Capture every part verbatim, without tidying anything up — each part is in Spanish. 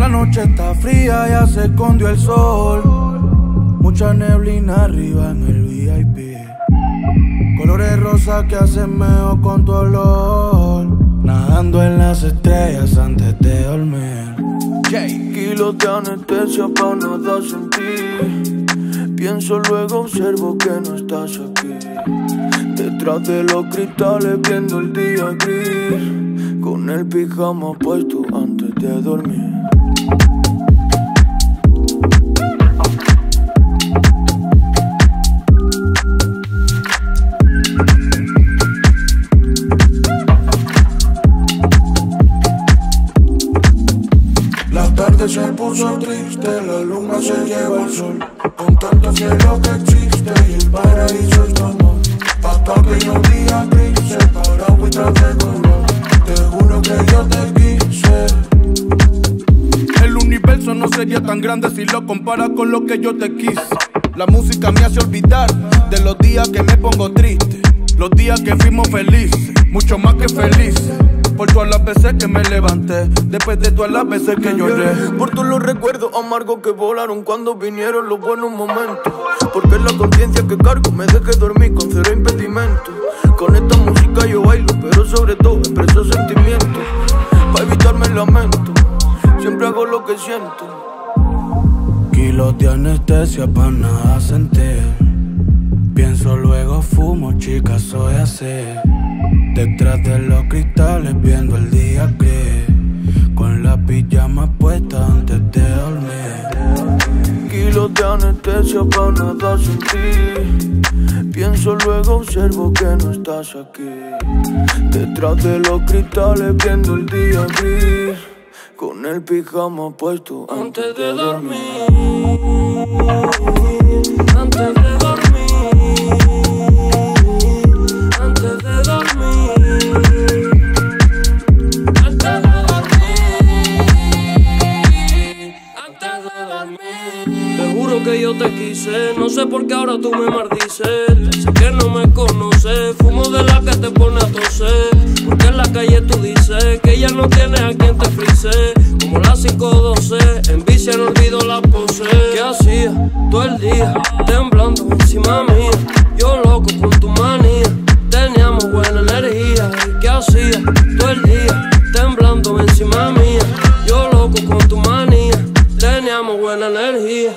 La noche está fría, ya se escondió el sol. Mucha neblina arriba en el V I P. Colores rosas que hacen mejor con tu olor. Nadando en las estrellas antes de dormir. Jay. Kilos de anestesia pa' nada sentir. Pienso luego observo que no estás aquí. Detrás de los cristales viendo el día gris. Con el pijama puesto antes de dormir. La tarde se puso triste, la luna se lleva el sol. Con tanto cielo que existe y el paraíso es tu amor. Hasta que yo día gris, separado y tras de color. Te juro que yo te quise. El universo no sería tan grande si lo comparas con lo que yo te quise. La música me hace olvidar de los días que me pongo triste. Los días que fuimos felices, mucho más que felices. Por todas las veces que me levanté, después de todas las veces que lloré. Por todos los recuerdos amargos que volaron cuando vinieron los buenos momentos. Porque es la conciencia que cargo, me dejé dormir con cero impedimento. Con esta música yo bailo, pero sobre todo expreso sentimientos. Pa' evitarme el lamento, siempre hago lo que siento. Kilos de anestesia pa' nada sentir. Pienso luego fumo, chica, soy así. Detrás de los cristales viendo el día gris. Con la pijama puesta antes de dormir. Kilos de anestesia pa' nada sentir. Pienso luego observo que no estás aquí. Detrás de los cristales viendo el día gris. Con el pijama puesto antes de dormir. Antes de dormir. Antes de dormir. Antes de dormir. Antes de dormir. Te juro que yo te quise. No sé por qué ahora tú me maldices. Sé que no me conoces. Fumo de la que te pone a toser. Porque en la calle tú dices que ya no tienes a quien te frise. Como las cinco doce, en vicia no olvido la pose. ¿Qué hacía todo el día temblando encima mía? Yo loco con tu manía, teníamos buena energía. ¿Y qué hacía todo el día temblando encima mía? Yo loco con tu manía, teníamos buena energía.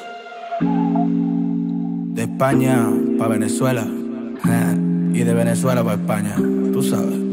De España pa' Venezuela y de Venezuela pa' España, tú sabes.